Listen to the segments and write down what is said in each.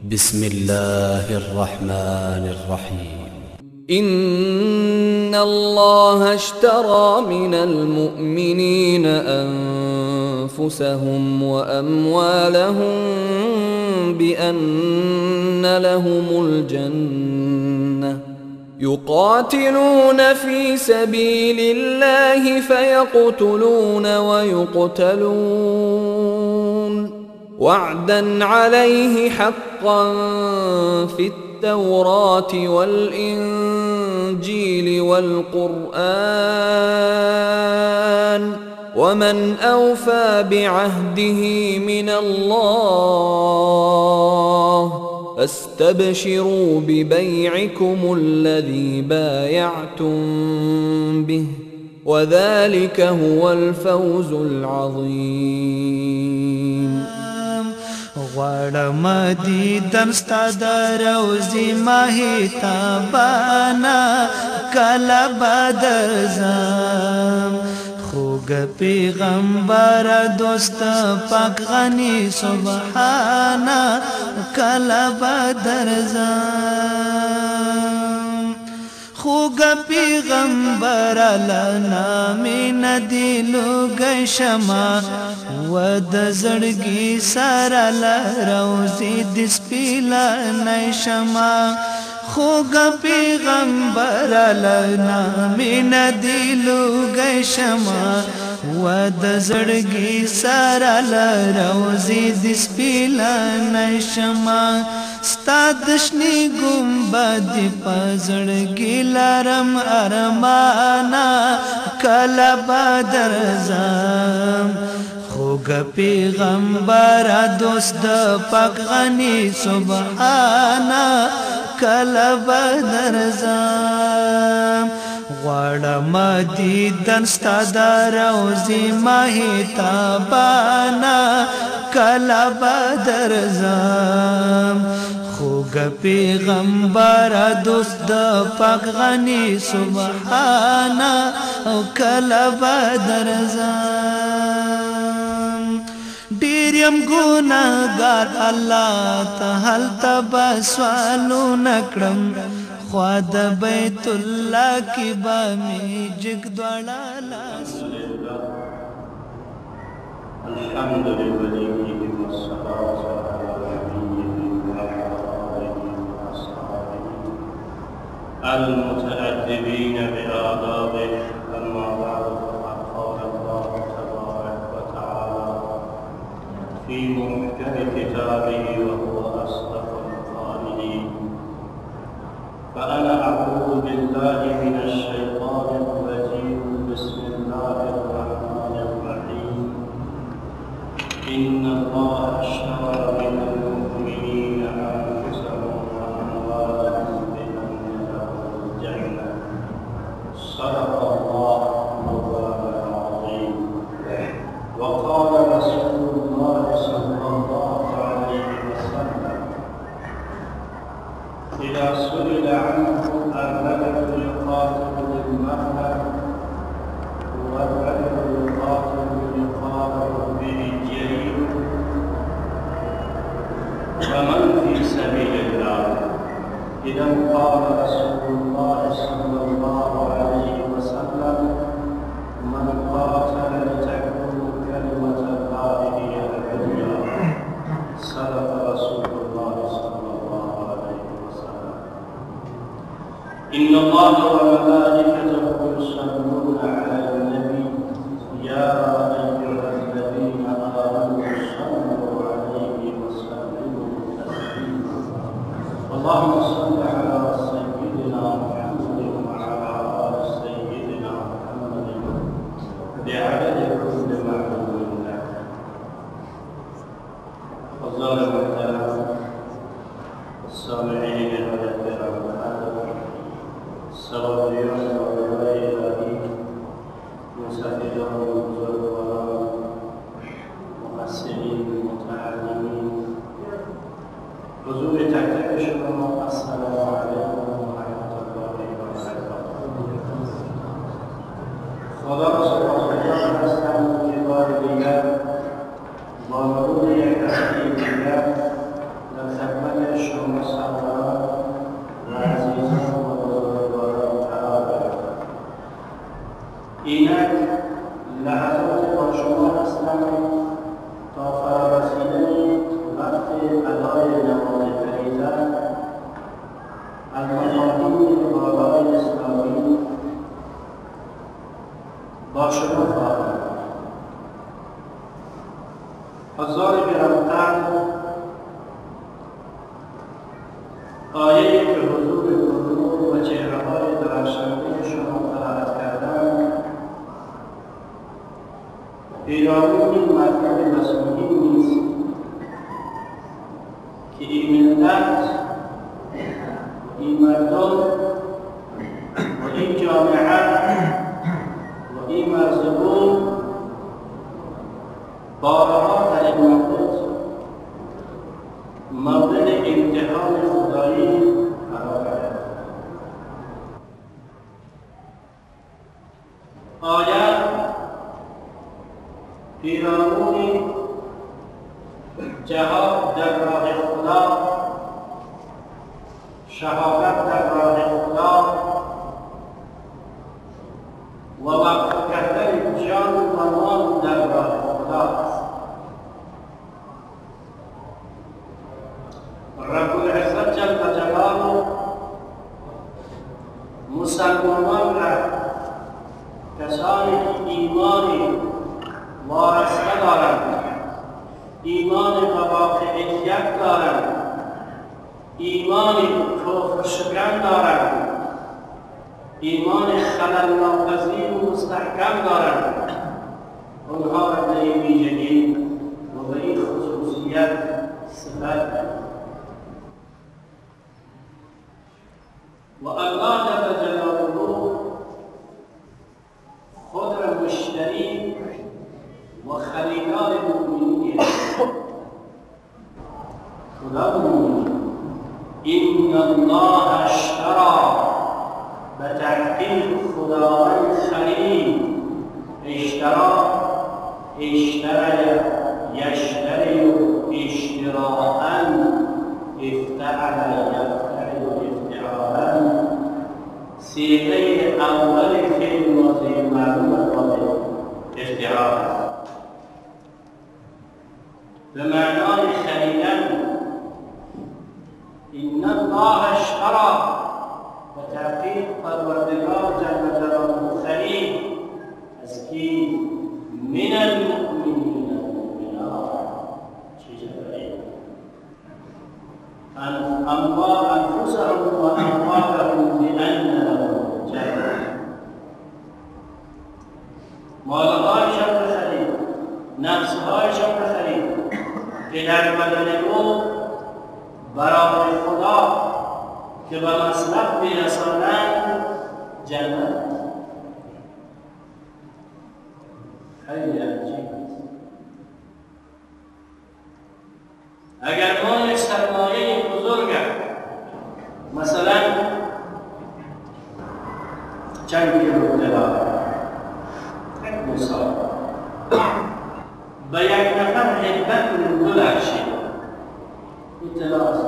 بسم الله الرحمن الرحيم. إن الله اشترى من المؤمنين أنفسهم وأموالهم بأن لهم الجنة يقاتلون في سبيل الله فيقتلون ويقتلون وعدا عليه حقا في التوراة والإنجيل والقرآن ومن أوفى بعهده من الله فاستبشروا ببيعكم الذي بايعتم به وذلك هو الفوز العظيم. غړم دیدن ستا د روزي ماهي تابانا کله بدر زم خوږ پیغمبر دوست پاک غني سبحانا کله بدر زم خوږ پیغمبر لنا من دلو گشما ود زړګي سره لروزي د سپیلا نشما خوږ پیغمبر لنا من دلو گشما ود زړګي سره لروزي د سپیلا نشما ستادشنی گنبد پزړګي لرم ارمانا کله بدر زم خوږ پیغمبر دوست د پاک غني سبحانا کله بدر زم غړم دیدن ستا د روزي ماهي تابانا کله بدر زم خوږ پیغمبر دوست د پاک غني سبحانا او کله بدر زم ډیر يم ګناهګار الله ته هل تبا سوالو نکړم خوا د بیت الله کې به مې جګ دوړه لاس الحمد لله والصلاة على نبيه وآله وأصحابه المتأدبين بآدابه أما بعد فقد قال الله تبارك وتعالى في محكم كتابه وهو أصدق القائلين فأنا أعوذ بالله من الشيطان الرجيم بسم الله الرحمن الرحيم إن الله اشترى من المؤمنين أنفسهم وأموالهم بأن لهم الجنة صدق الله مولانا العظيم. وقال رسول الله صلى الله عليه وسلم إذا سئل عنه الرجل يقاتل للمهنة والرجل يقاتل لقال به الجريء فمن في سبيل الله؟ إذا قال رسول الله صلى الله عليه وسلم من قاتل لتكون كلمة الله هي العليا صدق رسول الله صلى الله عليه وسلم. إن الله وملائكته يصلون على النبي يا أيها الذين آمنوا صلوا عليه وسلموا تسليما. اللهم صل على سيدنا محمد وعلى آل سيدنا محمد بعدد كل معلوم لك. تفضل المحترم السامعين والكرام سواء مسافرون وزوار مقصرين متعلمين حضور تكتب شكرا السلام عليكم ورحمة الله وبركاته. خدا سبحانه وتعالى كبار الرجال ومرور كثير الرجال خدمت شما سروران و عزیزان و بزرگواران قرار گرفتم. اینک لحظات با شما هستم تا فرارسیدن وقت ادای نماز فریضه از مفاهیم بالای اسلامی با شما خواهم. حضار گرامی‌قدر، آیه‌ای که حضور قلوب و چهره‌های درخشنده شما تلاوت کردند پیرامون این مطلب مسئولی نیست که این ملت، این مردم و این جامعه و این مرزبون بارها در این مورد امتحان خدایی قرار گرفت. آیا پیرامون جهاد در راه خدا، شهادت در راه خدا و وقف کردن جان و مال در راه خدا است. رب العزت جل جلاله مسلمانان را، کسانی که ایمانی وارسته دارند، ایمان به واقعیت دارند، ایمان کفر شکن دارند، ایمان خلل ناپذیر و مستحکم دارند، اونها را به این ویژگی و به این خصوصیت صفت و الله جل جلاله خود را مشتری و خریدار مؤمنین خدا مؤمن. این الله اشترى، به تحقیق خداوند خرید. اشترى اشترى یشتری اشتراء، افتعل یفتعل افتعالا، صیغه اول فعل ماضی معلوم قابل افتعال به معنای خریدن. این الله اشترى، و تحقیق پروردگار جل جلاله خرید از کی؟ من المؤمنین المؤمنات. چجوری؟ انفسهم و اموالهم بأن لهم الجنة. مالهایشان را خرید، نفسهایشان را خرید که در بدن او برای خدا که به مصلح میرسانند جنت. خیلی عجیب است. اگر ما یک سرمایه بزرگ مثلا چند کیلو طلا، مثال به یک نفر هدیه کنیم $2 این طلا است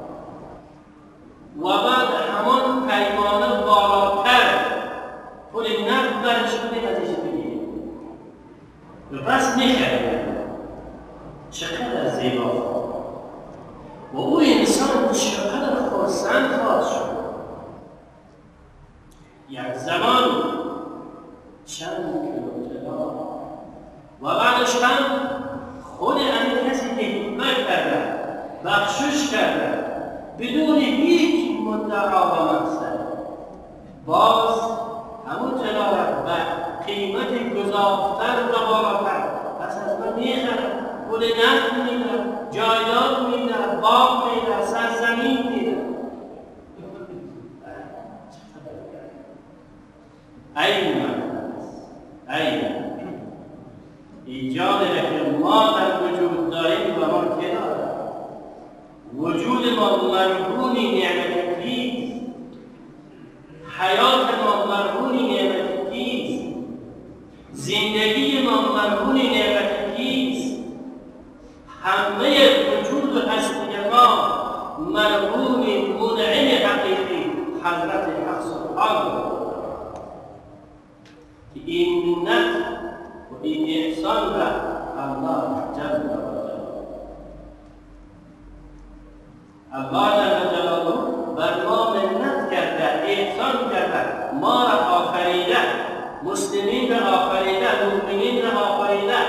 و بعد همان پیمانه بالاتر پول نقد برش کنیم ازش بگیریم و پس میخریم. چقدر زیبا و او انسان چقدر خرسند خواهد شد. یک زمان چند کیلو طلا و بعدش هم خود همین کسی که حکمت کرده، بخشش کرده بدون هیچ مدعا و مقصد، باز همون طلا را به قیمت گزافتر و بالاتر پس از من میخرم. پول نقد میده، جایداد میده، باغ میده، سرزمین میده. این این ایجاد که ما در وجود داریم و ما کنار وجود ما مرهونی نعمت کیست؟ حیات ما مرهونی نعمت کیست؟ زندگی ما مرهونی نعمت کیست؟ همه وجود و هستی ما مرحوم منعم حقیقی حضرت حق سبحانه که این منت و این احسان را الله جل جلاله بر ما منت کرده، احسان کرده، ما را آفریده، مسلمین را آفریده، مؤمنین را آفریده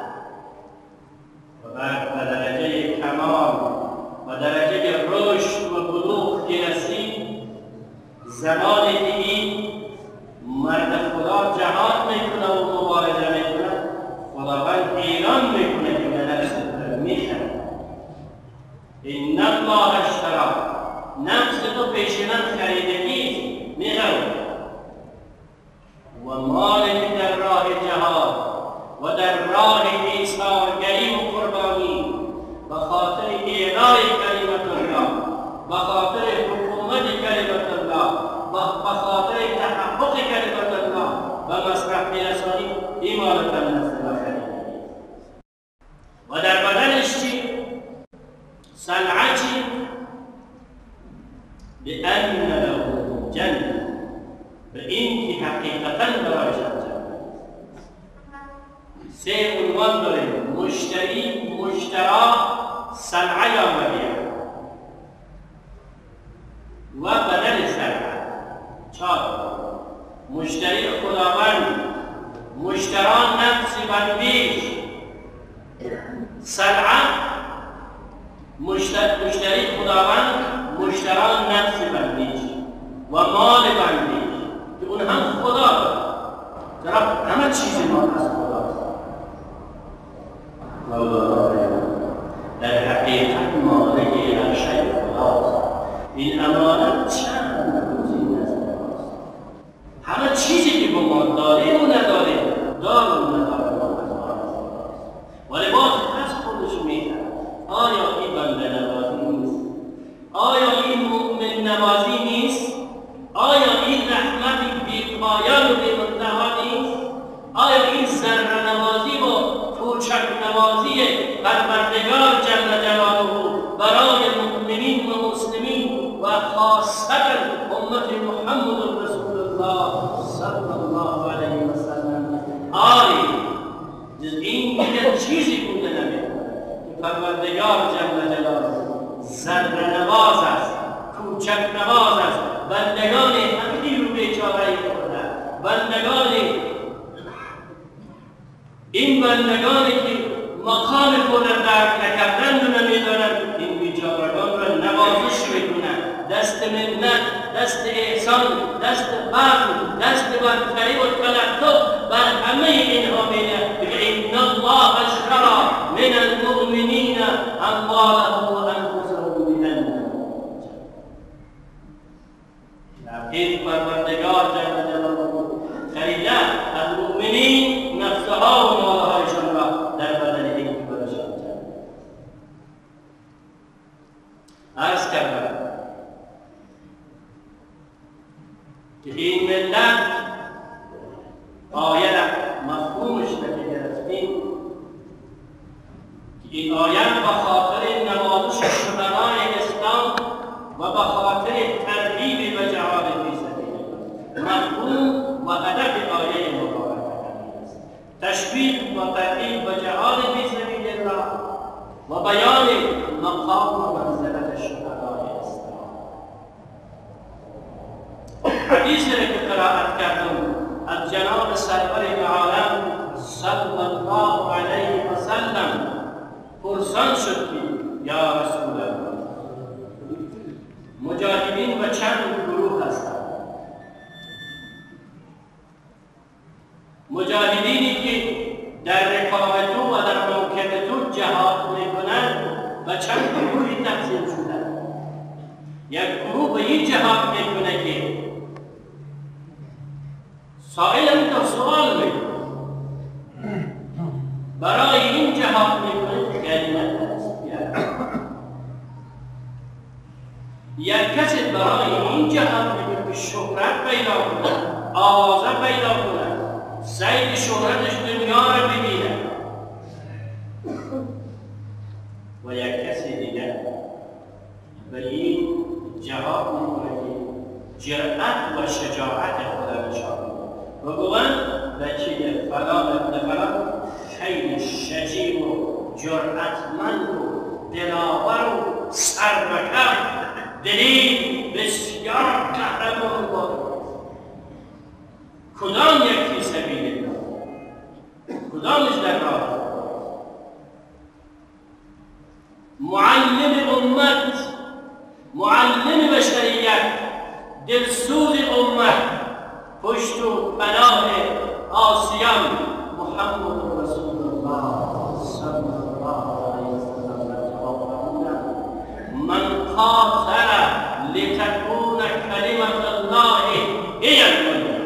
و درجه کمال و درجه رشد و بلوغ که رسید زمانی که این مرد خدا جهاد میکنه و مبارزه میکنه، خداوند اعلان میکنه که به نفس میخره ان الله اشتری، نفس تو پیشنهاد خریده نیست، میخره و مالی در راه جهاد و در راه ایثارگری و قربانی به خاطر اعلای کلمت الله، به خاطر حکومت کلمت الله، به خاطر تحقق کلمت الله و مصرف رسانی ایمانتان نزد خریده و در بدنش چی؟ صنعتی بأن له جنة، به این که حقیقتا برایش جنت. سه عنوان داریم: مشتری، مشترا، صنعه یا مبیع و بدل صنعه. چهار: مشتری خداوند، مشترا نفس بندیش، صنعه مشتری خداوند، مشترا نفس بندیش و مال بندیش که اون هم خدا داره. همه چیز ما از خداست. در حقیقت مالک هر شی خداست. این امانت چند روزی نزد ماست. همه چیزی که با ما داریم و نداریم، دار و نداریم ما از خداست. ولی باز از خودش میگه آیا این بنده نوازی نیست؟ آیا این مؤمن نوازی نیست؟ آیا این رحمت بی پایان و بی منتها نیست؟ آیا این ذره نوازی و کوچک نوازی پروردگار جل جلاله برای مؤمنین و مسلمین و خاصتا امت محمد رسول الله صلی الله علیه و سلم آری جز این دیگر چیزی بوده نمیده که پروردگار جل جلاله ذره نواز است، کوچک نواز است، بندگان حقیر و بیچاره‌ای خورده، بندگان این بندگانی که مقام خود را درک نکردند و نمیدانند، این بیچارگان را نوازش میکنند، دست منت، دست احسان، دست فضل، دست برتری و تلطف بر همه اینها میده. ان الله اشتری من المؤمنین اموالهم و انفسهم بجنة. این پروردگار جل جلاله خریده از مؤمنین نفسها و مالهایشان را در بدن یکی برشان کرد. عرض کردم که این ملت آیه مفهومش نمی گرفتیم که این آیه به خاطر نمایش شبه‌های اسلام و به خاطر ترغیب و جهاد فی سبیل الله مفهوم و هدف آیه مبارکه است. تشویق و ترغیب و جهاد فی سبیل الله و بیان مقام و منزلت شهدای اسلام. حدیثی را که قرائت کردم از جناب سرور عالم صلی الله علیه و سلم پرسان شد که یا رسول الله مجاهدین و چند گروه هستند؟ مجاهدینی که در رکاب تو و در موکب تو جهاد میکنند و چند گروهی تقسیم شدند. یک گروه به این جهاد میکنه که سائل هم سوال میکنه برای این جهاد میکنه غنیمت است. یک کسی برای این جهاد میکنه که شهرت پیدا کنه، آوازه پیدا کنه، سعید شهرتش دنیا را ببینه. و یک کسی دیگر به این جواب میکنه که جرأت و شجاعت خدا نشان میده و گویند بچه فلان ابن فلان خیلی شجیع و جرأتمند و دلاور و سربکر دلیل بسیار قهرمان بود. کدام یک فی سبیل الله؟ کدامش در راه؟ معلم امت، معلم بشریت، دلسوز امت، پشت و پناه آسیان محمد رسول الله صلی الله علیه وسلم من قاتل لتكون كلمة الله هي العليا.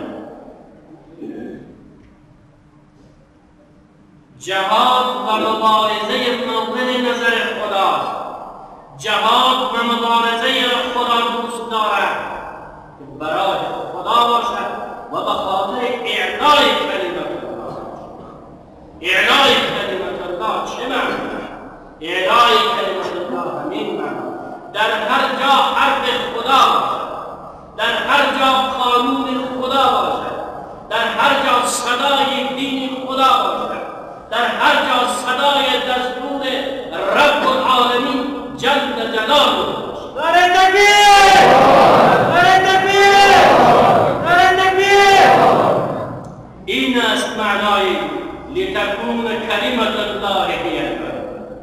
جهاد و مبارزه مورد نظر خداست. جهاد و مبارزه خدا دوست دارد که برای خدا باشد و به خاطر اعلای کلمت الله. اعلای کلمت الله چه معنی؟ اعلای کلمت الله همین معنی در هر جا حرف خدا باشد، در هر جا قانون خدا باشد، در هر جا صدای دین خدا باشد، در هر جا صدای دستور رب العالمین جل جلاله باشد. نعره تکبیر! نعره تکبیر! نعره تکبیر! این است معنای لتکون کلمت الله هی العلیا.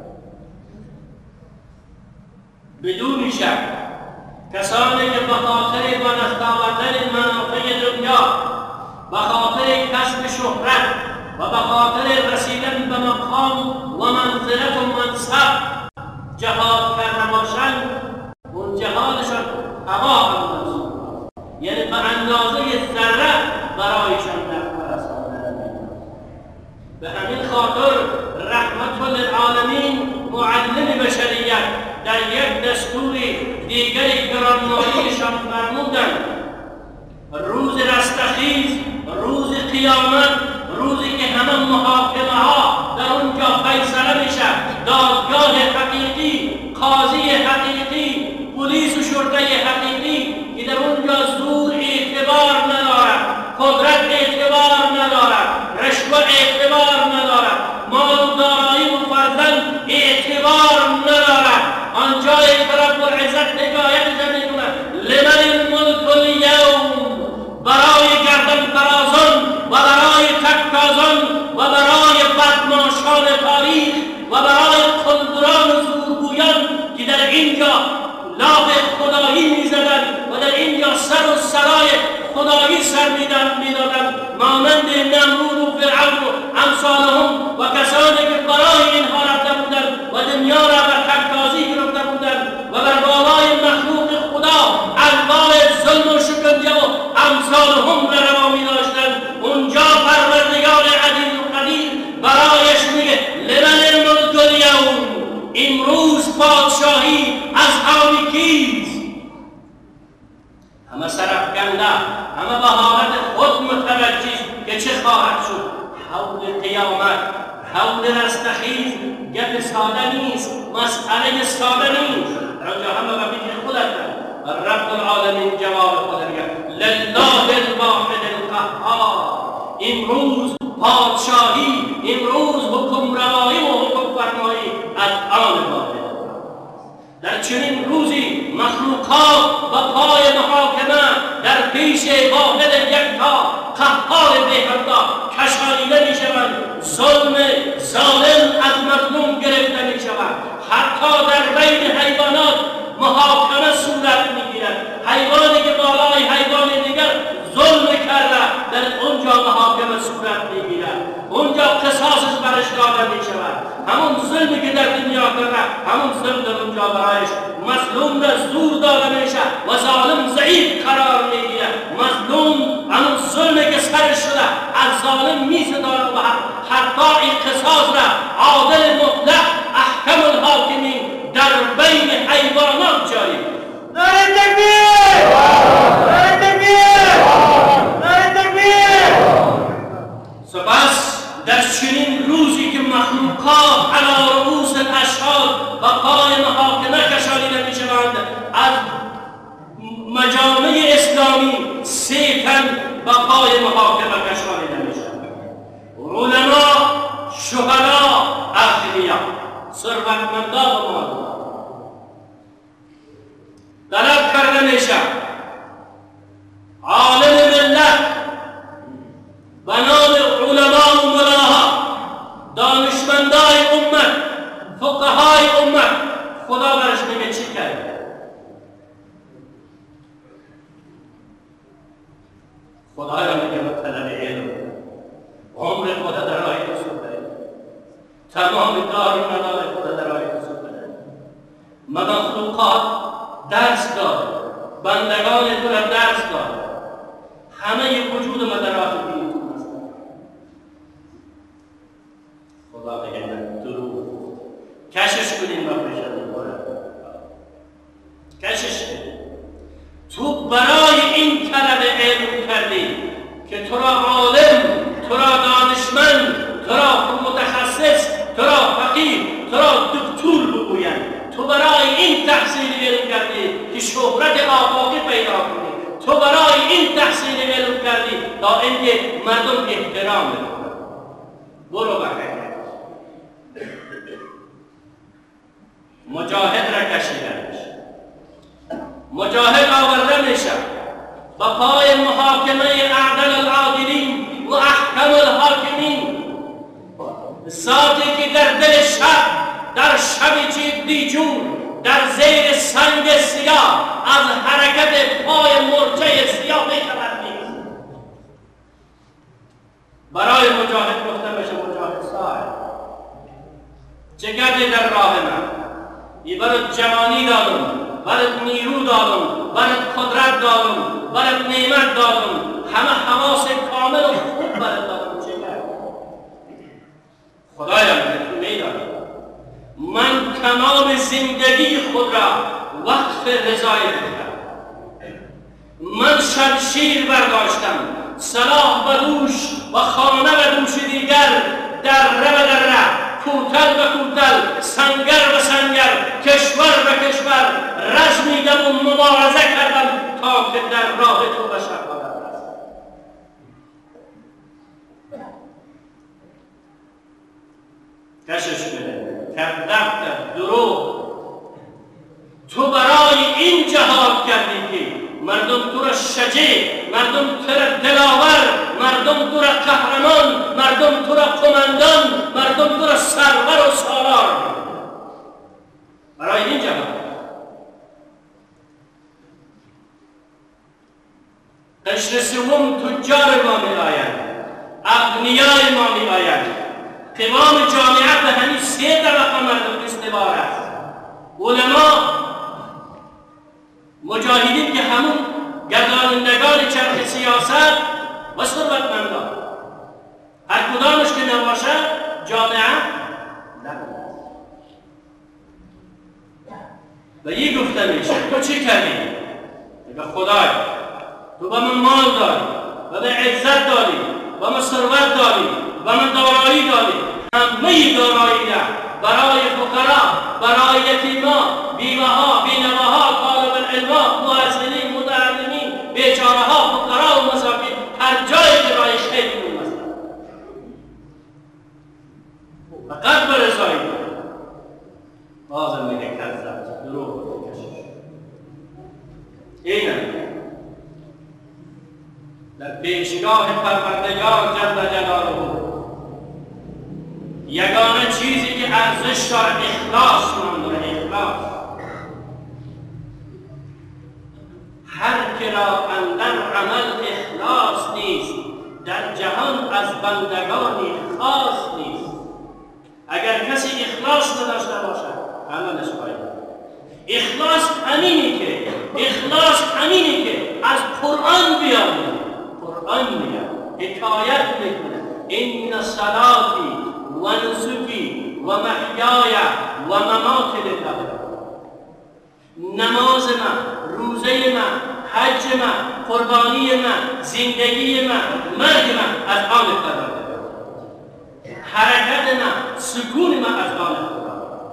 بدون شک کسانی که به خاطر به دست آوردن منافع دنیا، به خاطر کسب شهرت و به خاطر رسیدن به مقام و منزلت و منصب جهاد کرده باشند، اون جهادشان هوا اندازه، یعنی به اندازه ذره برایشان نفع رساندن. به همین خاطر رحمت للعالمین معلم بشریت در یک دستور دیگری گرانماییشان فرمودند روز رستخیز، روز قیامت، روزی که همه محاکمه ها در اونجا فیصله میشه، دادگاه حقیقی، قاضی حقیقی، پلیس و شرطه حقیقی که در اونجا زور اعتبار ندارد، قدرت اعتبار ندارد، رشوه اعتبار ندارد، مال و دارایی و فرزند اعتبار ندارد. آنجایی که رب العزت حکایتش میکنه لمن الملک الیوم، برای گردن فرازان و برای تکتازان و برای بدماشان تاریخ و برای قلدران و زورگویان که در اینجا لاف خدایی میزدند و در اینجا سر و سرای خدایی سر میدادند، مانند نمرود و فرعون و امثالهم و کسانی که برای اینها رفته بودند و دنیا را بر تکتازی گرفته بودند و بر بالای مخلوق خدا انواع ظلم و شکنجه و امثالهم را روا می‌داشتند. اونجا پروردگار عزیز و قدیر برایش میگه لمن الملک الیوم، امروز پادشاهی از آن کیست؟ همه سرافکنده، همه به حالت خود متوجه که چه خواهد شد. حول قیامت، حول رستخیز گپ ساده نیست، مسئله ساده نیست. در آنجا همه به فکر خودتن. رب العالمین جواب خود میگه لله الواحد القهار، امروز پادشاهی، امروز حکمرانی و حکم فرمایی از آن واحد. در چنین روزی مخلوقات و پای محاکمه در پیش واحد یکتا قهار بهردا کشانیده میشوند. ظلم ظالم از مظلوم گرفته میشود. حتی در بین حیوانات محاکمه صورت میگیرد. حیوانی که بالای حیوان دیگر ظلم کرده در اونجا محاکمه صورت میگیرد. اونجا قصاص برش داده میشود. همون ظلمی که در دنیا کرده همون ظلم در اونجا برایش مظلوم را زور داده میشه و ظالم ضعیف قرار میگیره. مظلوم همون ظلمی که سرش شده از ظالم میستاند و حتی این قصاص را عادل مطلق احکم الحاکمین در بین حیوانات جاری. نعره تکبیر! نعره تکبیر! نعره تکبیر! سپس در چنین روزی که مخلوقات علی رؤوس الاشهاد و ثروتمندان و مالداران طلب کرده میشه عالم ملت به نام علما و ملاها دانشمندای امت فقهای امت خدا برش میگه چی کرد؟ خدایا میگه به طلب علم عمر خدا در راه رسول بده، تمام دار و مدار خدا در راه رسول بده. مخلوقات درس داد، بندگان تو را درس داد، همه وجود ما در راه دین تو هستند. خدا میگه من دروغ کشش کنیم و پیشتون برد، کشش کنیم. تو برای این طلب علم کردی که تو را عالم، تو را دانشمند، تو را متخصص، تو را فقیه، تو را دکتر بگویند. تو برای این تحصیل علم کردی که شهرت آفاقی پیدا کنی. تو برای این تحصیل علم کردی تا اینکه مردم احترام بکنند. برو بخیر. مجاهد را کشیدن میشه، مجاهد آورده میشه با پای محاکمه اعدل العادلین و احکم الحاکمین، ذاتی که در دل شب، در شب دیجون، در زیر سنگ سیاه از حرکت پای مرچه سیاه بیخبر نیست. برای مجاهد گفته میشه مجاهد صاحب چه کردی در راه من؟ ای برات جوانی دادم، برات نیرو دادم، برات قدرت دادم، برات نعمت دادم، همه حواس کامل و خوب برات دادم. چه کردی؟ خدایا تو میدانی من تمام زندگی خود را وقف رضای دادم. من شمشیر برداشتم، سلاح به دوش و خانه به دوش دیگر، دره به دره، کوتل به کوتل، سنگر به سنگر، کشور به کشور رزمیدم و مبارزه کردم تا که در راه تو به شهادت رسم. کشش بده، کذبت، دروغ. تو برای این جهاد کردی که مردم تو را شجاع، مردم تو را دلاور، مردم تو را قهرمان، مردم تو را قماندان، مردم تو را سرور و سالار. برای این جهاد. قشر سوم تجار ما می آیند، اغنیای ما می آیند. قوام جامعه به همین 3 طبقه مردم استوار است: علما، مجاهدین که همون گردانندگان چرخ سیاست و ثروتمندان. هر کدامش که نباشد جامعه نبود. و یه گفته میشه تو چی کردی؟ میگه خدای تو به من مال داری، و به عزت داری، و من ثروت داری، و من دارایی داری، همه دارایی برای فقرا، برای یتیما، بیوه‌ها، بینواها، طالب العلم، محصلین، متعلمین، بیچاره‌ها، فقرا و مساکین، هر جایی که راه خیر بود است. فقط به رضای بازم میگه کذب، دروغ میکشید. اینم در پیشگاه پروردگار جل جلاله یگانه چیزی که ارزش داره اخلاص مانداره. اخلاص هر که را اندر عمل اخلاص نیست در جهان از بندگانی خاص نیست. اگر کسی اخلاص نداشته باشد عملش باید. اخلاص همینی که از قرآن بیاد. قرآن میگه، حکایت میکنه: ان صلاتی و نسکی و محیای و ممات لله. نماز من، روزه من، حج من، قربانی من، زندگی من، مرگ من از آن خدا، حرکت من، سکون من از آن خدا.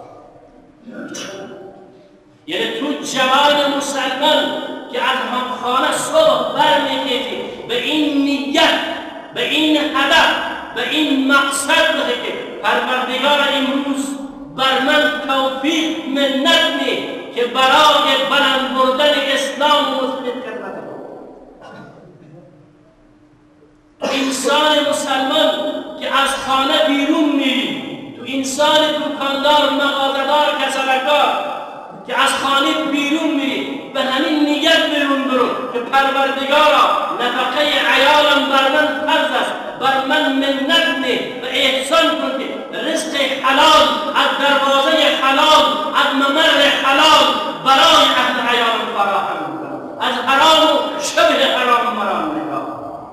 یعنی تو جوان مسلمان که از خانه صبح برمی‌گردی به این نیت، به این هدف، به این مقصد بده که پروردگار امروز بر من توفیق منت می که برای بلند بردن اسلام و مسلمین خدمت کنم. انسان مسلمان که از خانه بیرون میری، تو انسان دکاندار، مغازه‌دار، کسبکار که از خانه بیرون میری به همین نیت بیرون برو که پروردگارا نفقه عیالم بر من فرض است، بر من منت نه و احسان کن که رزق حلال از دروازه حلال از ممر حلال برای اهل عیالم فراهم کنم، از حرام و شبه حرام مرام نگاه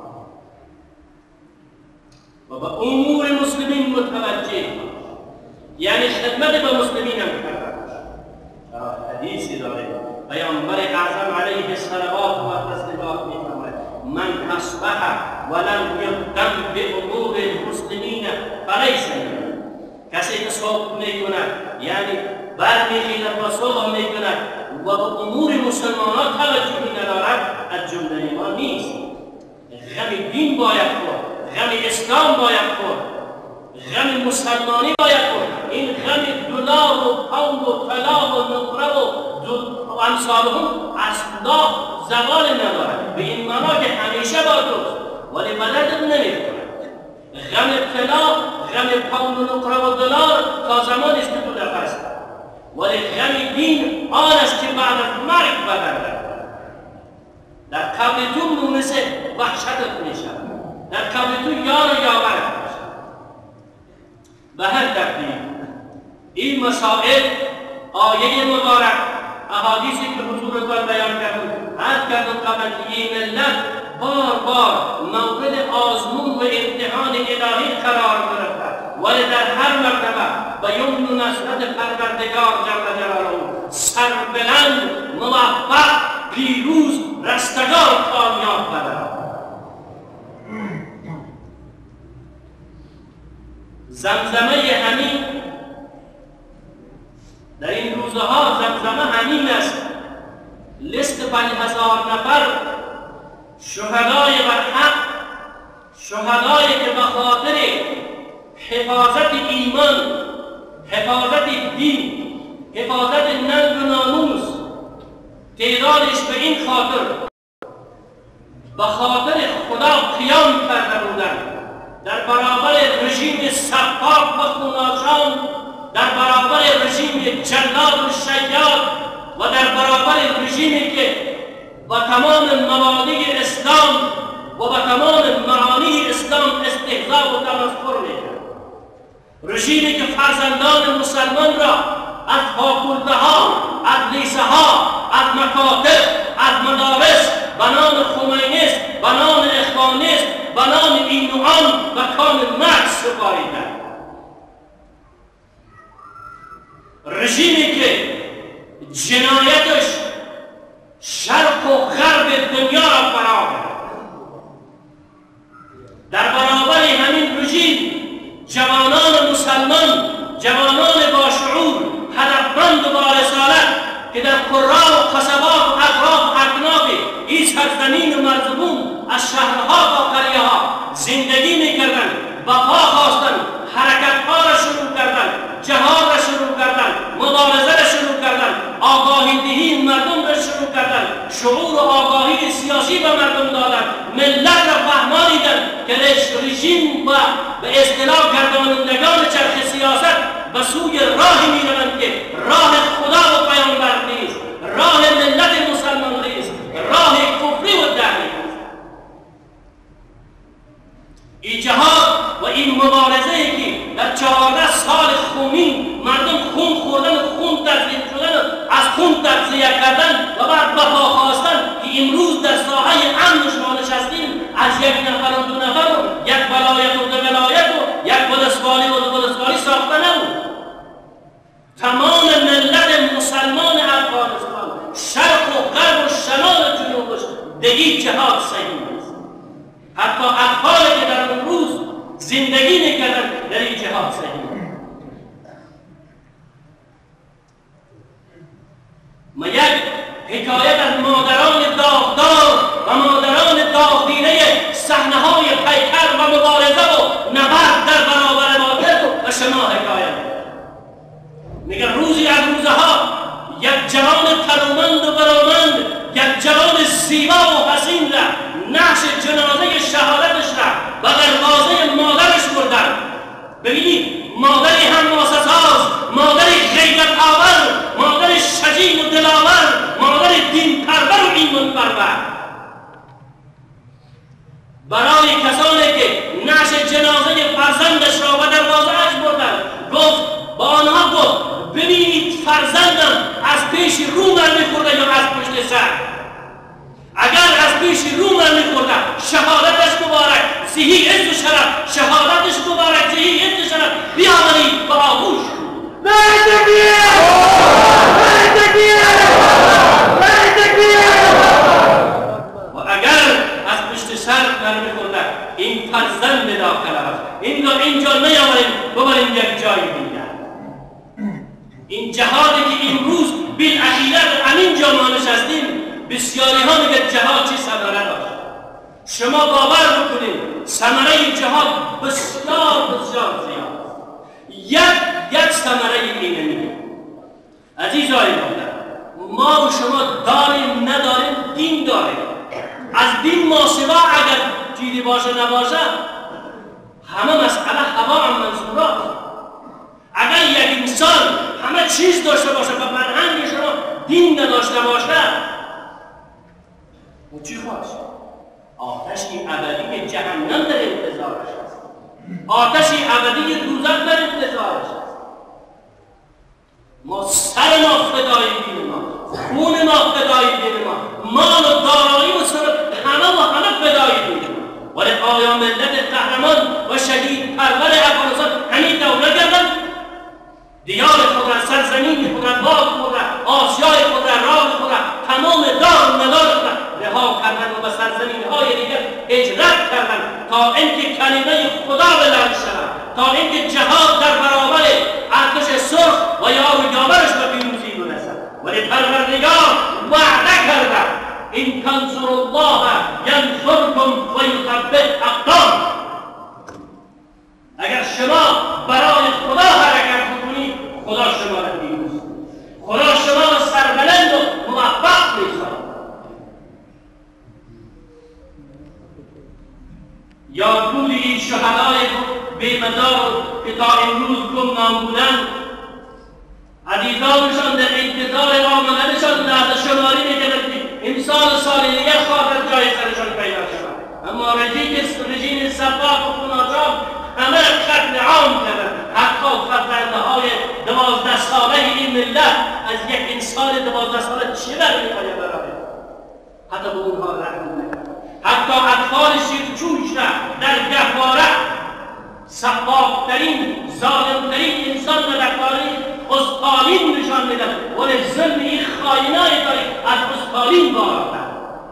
و به امور مسلمین متوجه، یعنی خدمت به مسلمین هم کرد. حدیثی داره پیامبر اعظم علیه الصلوات و التسلیمات می‌فرماید من اصبح ولم یهتم بامور المسلمین فلیس منهم. کسی که صبح میکند یعنی برمیخیزد و صبح میکند و به امور مسلمانان توجهی ندارد از جمله ما نیست. غم دین باید خورد، غم اسلام باید خورد، غم مسلمانی باید خورد. این غم دلار و پوند و طلا و نقره و امثالهم اصلا زوال ندارد، به این معنا که همیشه با توست ولی بلدت نمی‌کند. غم طلا، غم پوند و نقره و دلار تا زمانی است که تو در هست، ولی غم دین آن است که بعد از مرگ بدرد. در قبر تو مونس وحشتت میشود، در قبر تو یار و یاورت میشود. به هر ترتیب این مسائل آیه مبارک، احادیثی که حضورتان بیان کردم عرض کردم قبل که این ملت بار بار مورد آزمون و امتحان الهی قرار گرفته، ولی در هر مرتبه به یمن و نصرت پروردگار جل جلاله سربلند، موفق، پیروز، رستگار، کامیاب بدرد. زمزمه همین در این روزها زمزمه همین است. لیست 5000 نفر شهدای برحق، شهدایی که به خاطر حفاظت ایمان، حفاظت دین، حفاظت ننگ و ناموس تعدادش به این خاطر به خاطر خدا قیام کرده بودند در برابر رژیم سفاک و خوناشام، در برابر رژیم جلاد و شیاد و در برابر رژیمی که با تمام مبادی اسلام و با تمام معانی اسلام استهزا و تمسخر می‌کرد. رژیمی که فرزندان مسلمان را از فاکولته‌ها، از لیسه‌ها، از مکاتب، از مدارس به نام خمینیست، به نام اخوانیست، به نام این و آن و کام مرگ سپاریدند. رژیمی که جنایتش شرق و غرب دنیا را فرا گرفت. در برابر همین رژیم جوانان مسلمان، جوانان با شعور، هدفمند و با رسالت که در قرا و قصبات و اطراف و اکناف این سرزمین و مرزبون از شهرها و قریه‌ها زندگی می‌کردند، بقا خواستند، حرکت‌ها را شروع کردند، جهاد را شروع کردند، مبارزه را شروع کردند، آگاهی دهی مردم را شروع کردند، شعور و آگاهی سیاسی به مردم دادند، ملت را فهمانیدند که رژیم و به اصطلاح گردانندگان چرخ سیاست به سوی راهی می‌روند که راه خدا و پیامبر نیست، راه ملت مسلمان نیست، راه کفری و دعوی است. این جهاد و این مبارزه‌ای که در 14 سال خونین مردم خون خوردن و خون تزریق شدن و از خون تغذیه کردن و بعد بقا خواستن که امروز در ساحه امن شما نشستیم، از یک نفر و دو نفر و یک ولایت و دو ولایت و یک ولسوالی و دو ولسوالی ساخته نبود. تمام ملت مسلمان افغانستان، شرق و غرب و شمال و جنوبش دیگه جهاد صحیح است. حتی اطفالی که در اون روز زندگی میکردن در این جهاد صحیح. ما یک حکایت از مادران داغدار و مادران داغدیده صحنه‌های پیکر و مبارزه و نبرد در برابر باطل و شما حکایت. یک جوان تنومند و برامند، یک جوان زیبا و حسین را نقش جنازه شهادتش را به دروازه مادرش بردن. ببینید مادری حماسه‌ساز، مادری غیرت آور، مادری شجاع و دلاور، مادری دین پرور و ایمان پرور. برای کسانی که نقش جنازه فرزندش را به دروازه‌اش بردن گفت، با آنها گفت ببینید فرزندم از پیش رو من می‌خورده یا از پشت سر. اگر از پیش رو من می‌خورده شهادتش مبارک، زهی عز و شرف، شهادتش مبارک، زهی عز و شرف، بیاورید به آغوش. و اگر از پشت سر من می‌خورده این فرزند داخل است، اینجا نیاوریم ببریم یک جای دیگر. این جهادی که امروز بالعقیده همین جا ما نشستیم، بسیاری ها میگه جهاد چی ثمره داشت. شما باور بکنید ثمره جهاد بسیار بسیار زیاد. یک ثمره اینه میگه. عزیزای محترم، ما و شما داریم نداریم، دین داریم. از دین ماسوا اگر چیزی باشه نباشه همه مسئله هوا هم منصورات. اگر یک انسان همه چیز داشته باشه و فرهنگ شما دین نداشته باشه او چی خواهد؟ آتشی ابدی جهنم در انتظارش است، آتشی ابدی دوزخ در انتظارش است. ما سر ما فدای دین ما، خون ما فدای دین ما، مال و دارایی و سر همه فدای دین ما. ولی آیا ملت قهرمان و شهید پرور افغانستان همین دور نکردند؟ دیار خود را، سرزمین خود را، باغ خود را، آسیای خود را، راه خود را، تمام دار و مدار خود را رها کردند و به سرزمین‌های دیگر هجرت کردند تا اینکه کلمه خدا بلند شود، تا اینکه جهاد در برابر ارتش سرخ و یار و یاورش به پیروزی برسد. ولی پروردگار وعده کرده این تنصروا الله ینصرکم و یثبت اقدام. اگر شما برای خدا حرکت بکنید خدا شما را پیروز، خدا شما را سربلند و موفق می‌سازد. یادبود این شهدای بی‌مدار که تا امروز گمنام بودند، عزیزانشان در انتظار آمدنشان لحظه شماری می‌کردند امسال سال دیگر خاطر جای سرشان پیدا شود. اما رژیم سفاک و خوناچار همه قتل عام کردند. حتی فرزندهای 12 ساله این ملت از یک انسان 12 ساله چه برمی‌آید برای حتی به اونها رحم نکرد. حتی اطفال شیرچوش را در گهواره سفاکترین ظالمترین انسان را در تاریخ استالین نشان میدن. ولی ظلم این خائنای تاریخ از استالین بالاتر.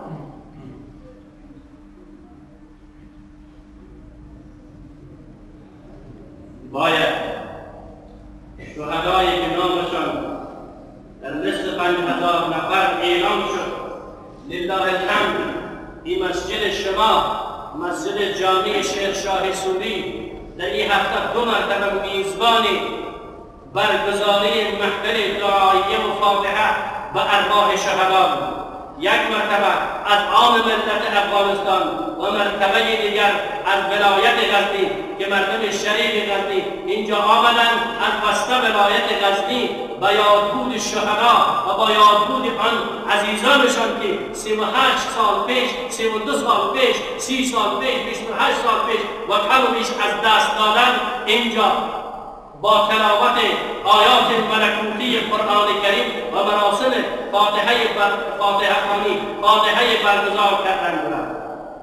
باید شهدایی که نامشان در لیست 5000 نفر اعلام شد، لله الحمد این مسجد شما، مسجد جامع شیر شاه سوری در این هفته 2 مرتبه میزبان برگزاری محفل دعاییه و فاتحه به ارواح شهدا بود. یک مرتبه از عام ملت افغانستان و مرتبه دیگر از ولایت غزنی که مردم شریف غزنی اینجا آمدند از وسط ولایت غزنی به یادبود شهدا و با یادبود آن عزیزانشان که 38 سال پیش، 32 سال پیش، 30 سال پیش، 28 سال پیش و کم و بیش از دست دادن، اینجا با تلاوت آیات ملکوتی قرآن کریم و مراسم فاتحه خوانی، فاتحه برگزار کردن بودند.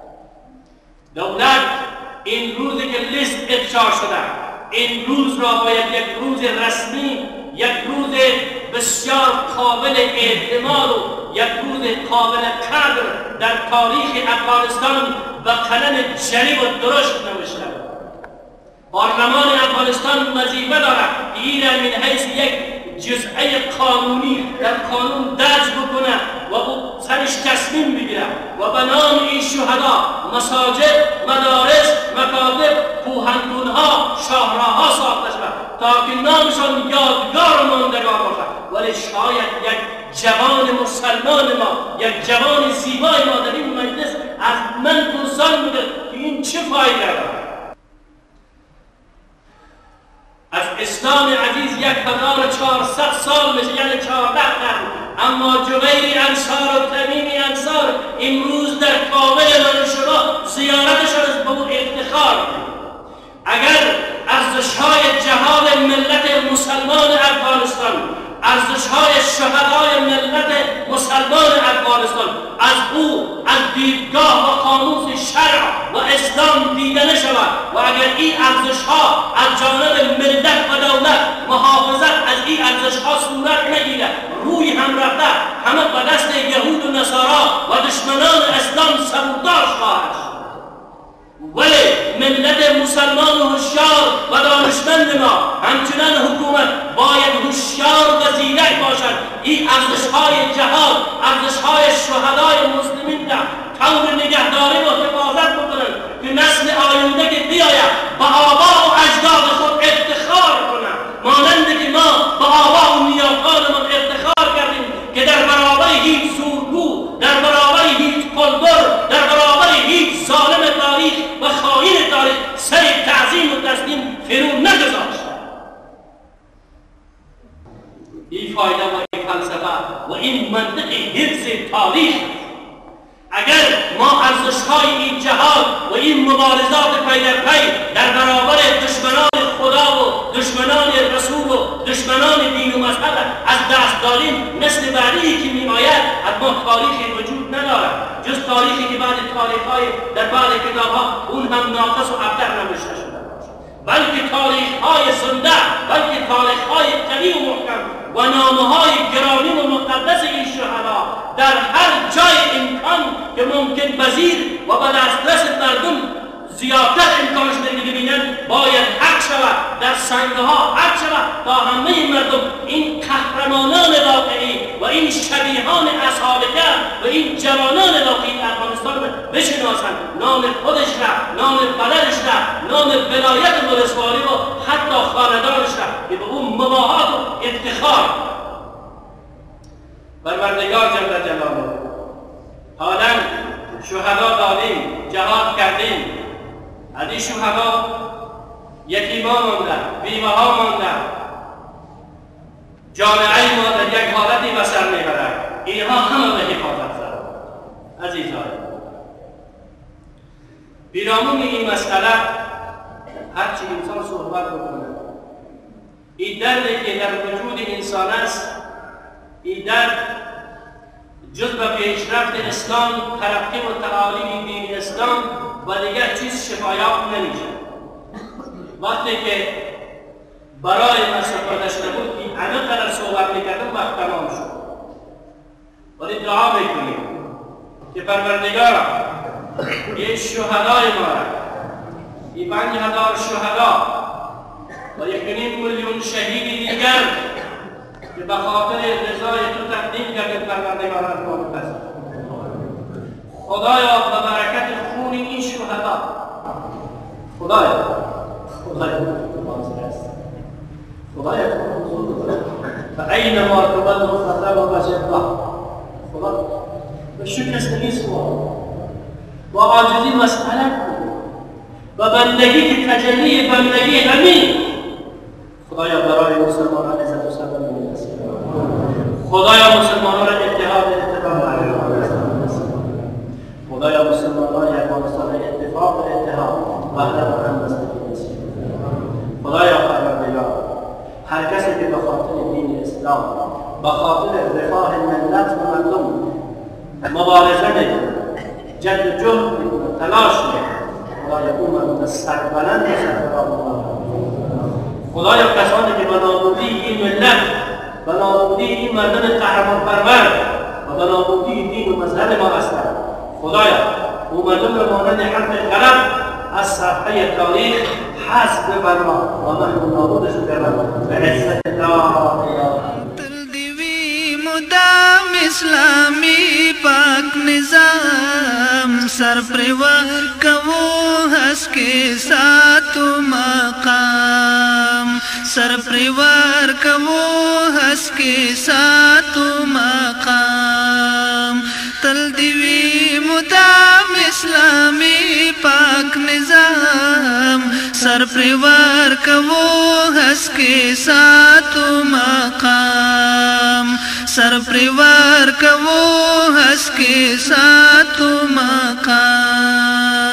دولت این روزی که لیست افشا شده، این روز را باید یک روز رسمی، یک روز بسیار قابل اعتماد و یک روز قابل قدر در تاریخ افغانستان به قلم جلی و درشت نوشته. پارلمان افغانستان وظیفه دارد که این را من حیث یک جزئه قانونی در قانون درج بکنه و او سرش تصمیم بگیره و به نام این شهدا مساجد، مدارس، مکاتب، کوهنگونها، شاهراها ساخته شود تا که نامشان یادگار و ماندگار باشد. ولی شاید یک جوان مسلمان ما، یک جوان زیبای ما در این مجلس از من پرسان بوده که این چه فایده دارد؟ از اسلام عزیز 1400 سال میشه، یعنی 14 قرن. اما جبیر انصار و تمیم انصار امروز در کابل شما زیارتشان به او افتخار کنید. اگر ارزش‌های جهاد ملت مسلمان افغانستان، ارزش‌های شهدای ملت مسلمان افغانستان از او از دیدگاه و قاموس شرع و اسلام دیده نشود و اگر این ارزش‌ها از جانب ملت و دولت محافظت از این ارزش‌ها صورت نگیرد، روی هم رفته همه به دست یهود و نصارا و دشمنان اسلام سبوداش خواهد شد. ولی ملت مسلمان و هوشیار و دانشمند ما، همچنان حکومت باید هوشیار و زیرک باشد. این ارزش‌های جهاد، ارزش‌های شهدای مسلمین را طور نگهداری و حفاظت بکنند که نسل آینده که بیاید به آبا و اجداد خود افتخار کنند، مانند که ما به آبا و نیاکانمان افتخار کردیم که در برابر هیچ زورگو، در برابر هیچ قلدر، در برابر هیچ ظالم تاریخ و خائن تاریخ سر تعظیم و تسلیم فرو نگذاشت. این فایده و این فلسفه و این منطق حفظ تاریخ، اگر ما ارزش‌های این جهاد و این مبارزات پی در پی در برابر دشمنان خدا و دشمنان رسول و دشمنان دین و مذهب از دست داریم، نسل بعدی که می‌آید اما تاریخی وجود ندارد جز تاریخی که بعد تاریخ‌های در بعض کتاب‌ها اون هم ناقص و ابتر نوشته شده باشد، بلکه تاریخ‌های زنده، بلکه تاریخ‌های قوی و محکم و نامه‌های گرامی و مقدس این شهدا در هر جای امکان که ممکن پذیر و به دسترس مردم زیادتر امکانش ببینند باید حق شود، در سنگها حق شود تا همه مردم این قهرمانان واقعی و این شبیهان اصحاب کهف و این جوانان واقعی افغانستان بشناسند، نام خودش را، نام پدرش را، نام ولایت و رسوایی و حتی خاندانش را که به اون مباهات و افتخار. پروردگار جل جلاله حالا شهدا دادیم، جهاد کردیم، از این شهدا یتیما ماندن، بیوه ها ماندن، جامعه ما در یک حالتی به سر میبرد. اینها همه به حفاظت زدن. عزیزان، پیرامون این مسئله هرچی انسان صحبت بکنه، این دردی که در وجود انسان است، این درد جز به پیشرفت اسلام، ترقی و تعالیم دین اسلام و دیگر چیز شفایاب نمیشه. وقتی که برای من سپردشته بود که همه قدر صحبت میکردم وقت تمام شد، ولی دعا میکنیم که پروردگارا این شهدای ما را، این 5000 شهدا و 1.5 میلیون شهید دیگر که به خاطر رضای تو تقدیم کردیم، پروردگار از ما بپذیر. خدایا به برکت خون این شهدا، خدایا فأينما تولوا فثم وجه الله. خدا به شکستگی سوال با عاجزی مسئله کنید و بندگی که تجلی بندگی همین. خدایا برای مسلمانان عزت و سلام می‌رسید. خدایا مسلمانان اتحاد اتفاق خدایا مسلمانان افغانستان اتفاق و اتحاد وحدت و همبستگی نصیب. خدایا پروردگار هر کسی که به خاطر دین اسلام، به خاطر رفاه ملت و مردم مبارزه میکنه، جد و جهد میکنه، تلاش میکنه، خدایا او مستقبلا مسلمان. خدایا کسانی که به نابودی این ملت، به نابودی این مردم قهرمان پرور و به نابودی دین و مذهب ما هستند، خدایا او مردم را مانند حرف قلم از صفحه تاریخ حذف بفرما و محو نابودش بفرما به عزت لا اله. مدام اسلامی پاک نظام سر پروا کو ہس کے ساتھ مقام سر پریوار کمو ہس کے ساتو مقام تل دیوی مدام اسلامی پاک نظام سر پریوار کمو ہس کے ساتو مقام سر پریوار کمو ہس کے ساتو مقام